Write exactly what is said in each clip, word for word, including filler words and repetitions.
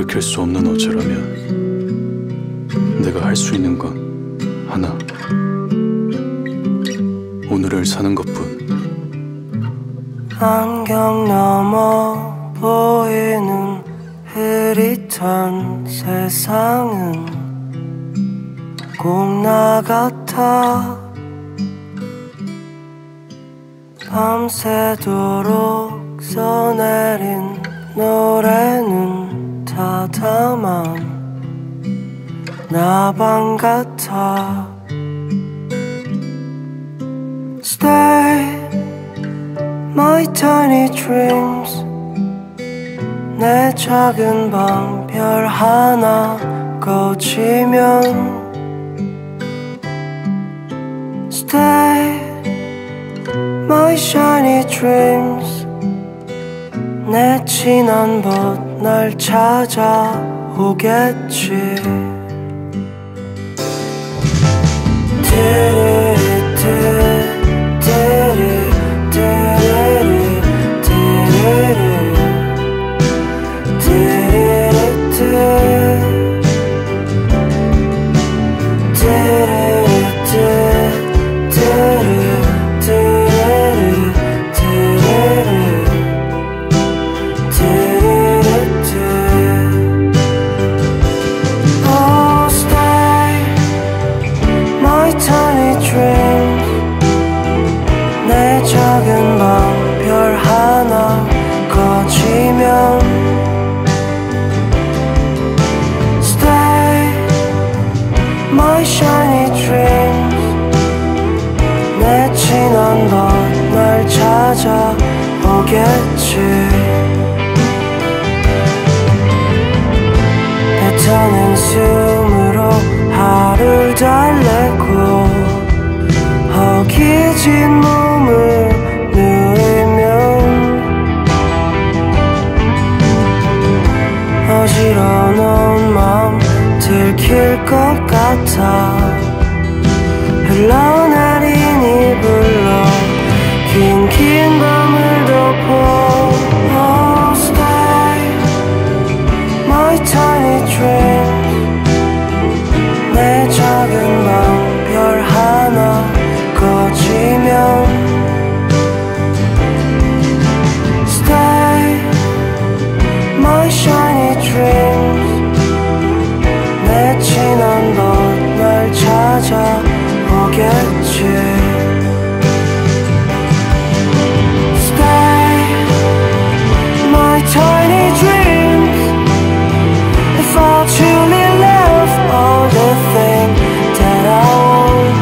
돌이킬 수 없는 어제라면 내가 할 수 있는 건 하나, 오늘을 사는 것뿐. 안경 너머 보이는 흐릿한 세상은 꼭 나 같아. 밤새도록 써내린 노래는 다 담아 나방 같아. Stay, my tiny dreams. 내 작은 방 별 하나 꺼지면 Stay, my shiny dreams. 내 진한 벗 날 찾아오겠지. 작은 방 별 하나 꺼지면 Stay, my shiny dreams. 내 진한 벗 날 찾아오겠지. 뱉어낸 숨으로 하루를 달래고 허기진 몸을 누이면 어지러운 마음 들킬 것 같아. 흘러내린 이불로 긴긴 밤을 덮어. Oh, stay, my tiny dreams. 내 작은 방 별 하나 꺼지면 Stay, my shiny dreams. 내 진한 벗 날 찾아오겠지. Stay, my tiny dreams. If I truly love all the things that I want,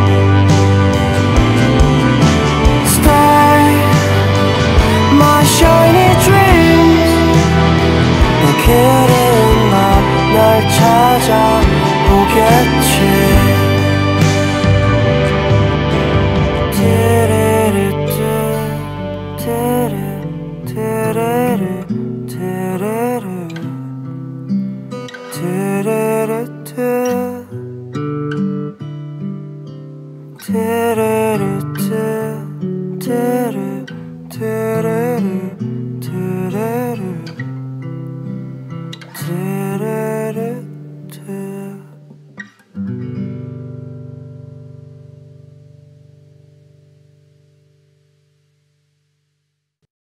my shiny dreams. 너 그리운 밤 날 찾아오겠지. 드르르뜨 드르 드르르 드르르 드르르뜨 드르르뜨 드르 드르